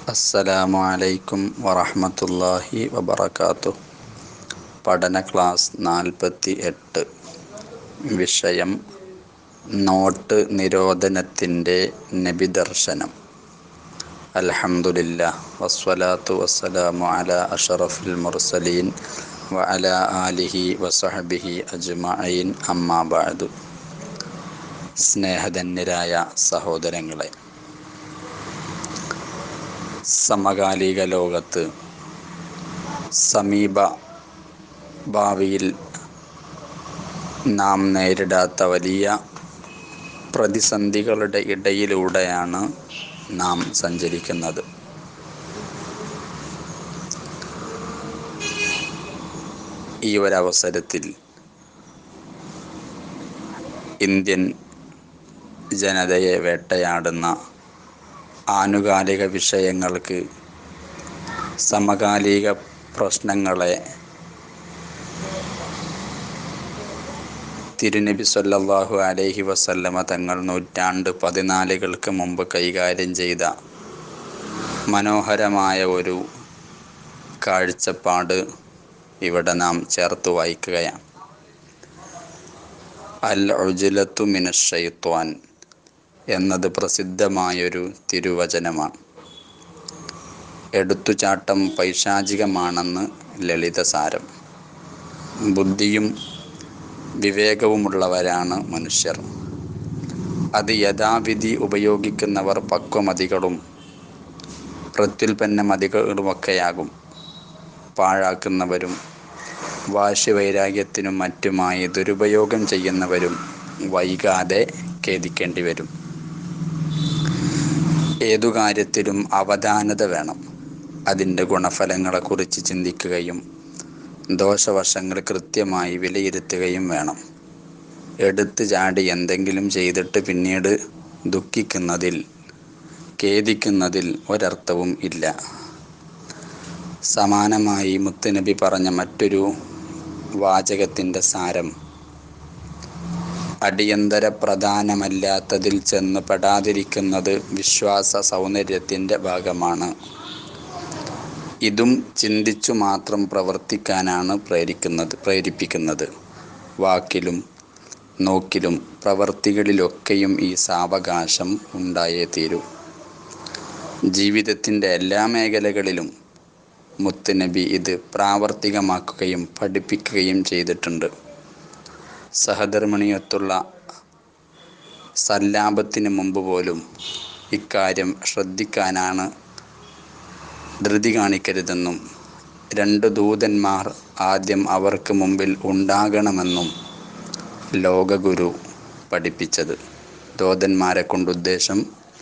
അസ്സലാമു അലൈക്കും വറഹ്മത്തുള്ളാഹി വബറകാതുഹു. പഠന ക്ലാസ് 48. വിഷയം നോട്ട് നിരോധനത്തിൻ്റെ നബിദർശനം. അൽഹംദുലില്ലാഹ് വസ്സലാത്തു വസ്സലാമു അലാ അഷ്റഫിൽ മുർസലീൻ വഅലാ ആലിഹി വസഹബിഹി അജ്മഈൻ. അമ്മാ ബഅദു. സ്നേഹധന്യരായ സഹോദരങ്ങളെ, സമകാലിക ലോകത്ത് സമീപ ഭാവിയിൽ നാം നേരിടാത്ത വലിയ പ്രതിസന്ധികളുടെ ഇടയിലൂടെയാണ് നാം സഞ്ചരിക്കുന്നത്. ഈ ഒരവസരത്തിൽ ഇന്ത്യൻ ജനതയെ വേട്ടയാടുന്ന ആനുകാലിക വിഷയങ്ങൾക്ക്, സമകാലിക പ്രശ്നങ്ങളെ തിരുനബി സ്വല്ലല്ലാഹു അലൈഹി വസല്ലമ തങ്ങൾ 14 മുമ്പ് കൈകാര്യം ചെയ്ത മനോഹരമായ ഒരു കാഴ്ചപ്പാട് ഇവിടെ നാം ചേർത്ത് വായിക്കുകയാണ്. അൽ ഉജ്ലത്തു മിനശ് ശൈത്വാൻ എന്നത് പ്രസിദ്ധമായൊരു തിരുവചനമാണ്. എടുത്തുചാട്ടം പൈശാചികമാണെന്ന് ലളിതസാരം. ബുദ്ധിയും വിവേകവുമുള്ളവരാണ് മനുഷ്യർ. അത് യഥാവിധി ഉപയോഗിക്കുന്നവർ പക്വമതികളും പ്രത്യുൽപ്പന്നമതികളുമൊക്കെയാകും. പാഴാക്കുന്നവരും വാശിവൈരാഗ്യത്തിനും മറ്റുമായി ദുരുപയോഗം ചെയ്യുന്നവരും വൈകാതെ ഖേദിക്കേണ്ടി വരും. ഏതു കാര്യത്തിലും അവധാനത വേണം. അതിൻ്റെ ഗുണഫലങ്ങളെക്കുറിച്ച് ചിന്തിക്കുകയും ദോഷവശങ്ങൾ കൃത്യമായി വിലയിരുത്തുകയും വേണം. എടുത്ത് ചാടി എന്തെങ്കിലും ചെയ്തിട്ട് പിന്നീട് ദുഃഖിക്കുന്നതിൽ, ഖേദിക്കുന്നതിൽ ഒരർത്ഥവും ഇല്ല. സമാനമായി മുത്തുനബി പറഞ്ഞ മറ്റൊരു വാചകത്തിൻ്റെ സാരം, അടിയന്തര പ്രധാനമല്ലാത്തതിൽ ചെന്ന് പെടാതിരിക്കുന്നത് വിശ്വാസ സൗന്ദര്യത്തിൻ്റെ ഭാഗമാണ്. ഇതും ചിന്തിച്ചു മാത്രം പ്രവർത്തിക്കാനാണ് പ്രേരിപ്പിക്കുന്നത്. വാക്കിലും നോക്കിലും പ്രവർത്തികളിലൊക്കെയും ഈ സാവകാശം ഉണ്ടായേ തീരൂ. ജീവിതത്തിൻ്റെ എല്ലാ മേഖലകളിലും മുത്തുനബി ഇത് പ്രാവർത്തികമാക്കുകയും പഠിപ്പിക്കുകയും ചെയ്തിട്ടുണ്ട്. സഹധർമ്മിണിയൊത്തുള്ള സല്ലാപത്തിന് മുമ്പ് പോലും ഇക്കാര്യം ശ്രദ്ധിക്കാനാണ് ധൃതി കാണിക്കരുതെന്നും 2 ദൂതന്മാർ ആദ്യം അവർക്ക് മുമ്പിൽ ഉണ്ടാകണമെന്നും ലോകഗുരു പഠിപ്പിച്ചത്. ദൂതന്മാരെ കൊണ്ടുദ്ദേശം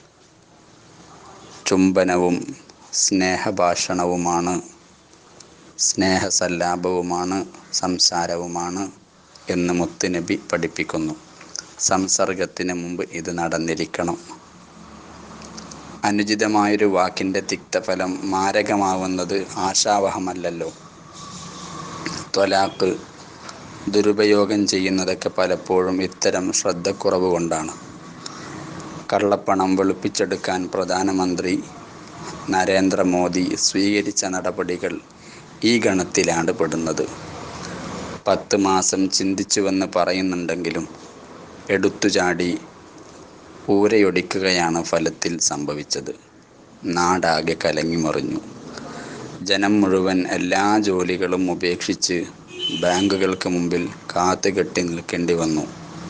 ചുംബനവും സ്നേഹഭാഷണവുമാണ്, സ്നേഹസല്ലാപവുമാണ്, സംസാരവുമാണ് എന്ന് മുത്തുനബി പഠിപ്പിക്കുന്നു. സംസർഗത്തിന് മുമ്പ് ഇത് നടന്നിരിക്കണം. അനുചിതമായൊരു വാക്കിൻ്റെ തിക്തഫലം മാരകമാവുന്നത് ആശാവഹമല്ലല്ലോ. ത്വലാഖ് ദുരുപയോഗം ചെയ്യുന്നതൊക്കെ പലപ്പോഴും ഇത്തരം ശ്രദ്ധക്കുറവ് കൊണ്ടാണ്. കള്ളപ്പണം വെളുപ്പിച്ചെടുക്കാൻ പ്രധാനമന്ത്രി നരേന്ദ്രമോദി സ്വീകരിച്ച നടപടികൾ ഈ ഗണത്തിലാണ് പെടുന്നത്. 10 മാസം ചിന്തിച്ചുവെന്ന് പറയുന്നുണ്ടെങ്കിലും എടുത്തുചാടി ഊരയൊടിക്കുകയാണ് ഫലത്തിൽ സംഭവിച്ചത്. നാടാകെ കലങ്ങിമറിഞ്ഞു. ജനം മുഴുവൻ എല്ലാ ജോലികളും ഉപേക്ഷിച്ച് ബാങ്കുകൾക്ക് മുമ്പിൽ കാത്തുകെട്ടി നിൽക്കേണ്ടി വന്നു.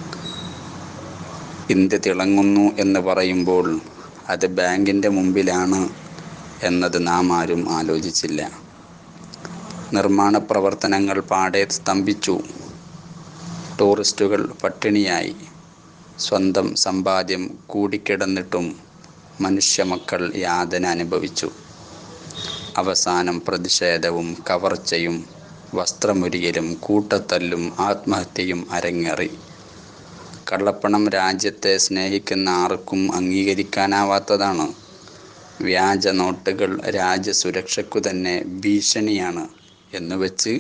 ഇന്ത്യ തിളങ്ങുന്നു എന്ന് പറയുമ്പോൾ അത് ബാങ്കിൻ്റെ മുമ്പിലാണ് എന്നത് നാം ആരും ആലോചിച്ചില്ല. നിർമ്മാണ പ്രവർത്തനങ്ങൾ പാടെ സ്തംഭിച്ചു. ടൂറിസ്റ്റുകൾ പട്ടിണിയായി. സ്വന്തം സമ്പാദ്യം കൂടിക്കിടന്നിട്ടും മനുഷ്യമക്കൾ യാതന അനുഭവിച്ചു. അവസാനം പ്രതിഷേധവും കവർച്ചയും വസ്ത്രമുരിയലും കൂട്ടത്തല്ലും ആത്മഹത്യയും അരങ്ങേറി. കള്ളപ്പണം രാജ്യത്തെ സ്നേഹിക്കുന്ന ആർക്കും അംഗീകരിക്കാനാവാത്തതാണ്. വ്യാജ നോട്ടുകൾ രാജ്യസുരക്ഷയ്ക്കു തന്നെ ഭീഷണിയാണ് എന്നുവെച്ച്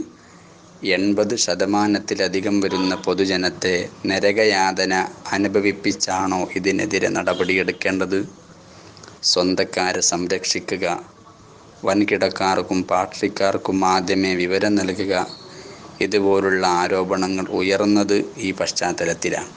80% വരുന്ന പൊതുജനത്തെ നരകയാതന അനുഭവിപ്പിച്ചാണോ ഇതിനെതിരെ നടപടിയെടുക്കേണ്ടത്? സ്വന്തക്കാരെ സംരക്ഷിക്കുക, വൻകിടക്കാർക്കും പാർട്ടിക്കാർക്കും ആദ്യമേ വിവരം നൽകുക, ഇതുപോലുള്ള ആരോപണങ്ങൾ ഉയർന്നത് ഈ പശ്ചാത്തലത്തിലാണ്.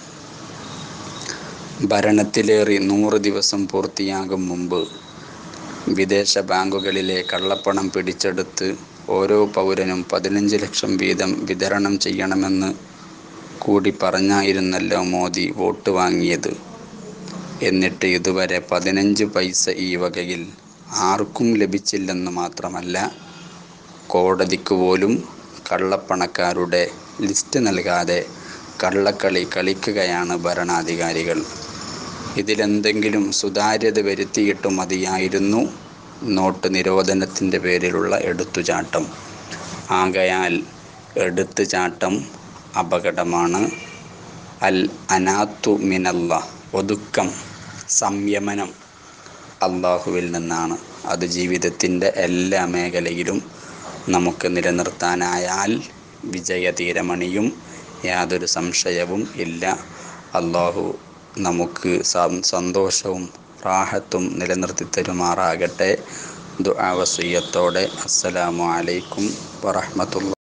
ഭരണത്തിലേറി 100 ദിവസം പൂർത്തിയാകും മുമ്പ് വിദേശ ബാങ്കുകളിലെ കള്ളപ്പണം പിടിച്ചെടുത്ത് ഓരോ പൗരനും 15 ലക്ഷം വീതം വിതരണം ചെയ്യണമെന്ന് കൂടി പറഞ്ഞായിരുന്നല്ലോ മോദി വോട്ട് വാങ്ങിയത്. എന്നിട്ട് ഇതുവരെ 15 പൈസ ഈ വകയിൽ ആർക്കും ലഭിച്ചില്ലെന്ന് മാത്രമല്ല, കോടതിക്ക് പോലും കള്ളപ്പണക്കാരുടെ ലിസ്റ്റ് നൽകാതെ കള്ളക്കളി കളിക്കുകയാണ് ഭരണാധികാരികൾ. ഇതിലെന്തെങ്കിലും സുതാര്യത വരുത്തിയിട്ട് മതിയായിരുന്നു നോട്ട് നിരോധനത്തിൻ്റെ പേരിലുള്ള എടുത്തുചാട്ടം. ആകയാൽ എടുത്തുചാട്ടം അപകടമാണ്. അൽ അനാത്തു മിനല്ലാഹ്, ഒതുക്കം, സംയമനം അള്ളാഹുവിൽ നിന്നാണ്. അത് ജീവിതത്തിൻ്റെ എല്ലാ മേഖലയിലും നമുക്ക് നിലനിർത്താനായാൽ വിജയതീരമണിയും, യാതൊരു സംശയവും ഇല്ല. അള്ളാഹു നമുക്ക് സന്തോഷവും റാഹത്തും നിലനിർത്തി തരുമാറാകട്ടെ. ദുആ വസിയ്യത്തോടെ അസ്സലാമു അലൈക്കും വറഹ്മത്തുള്ളാഹി.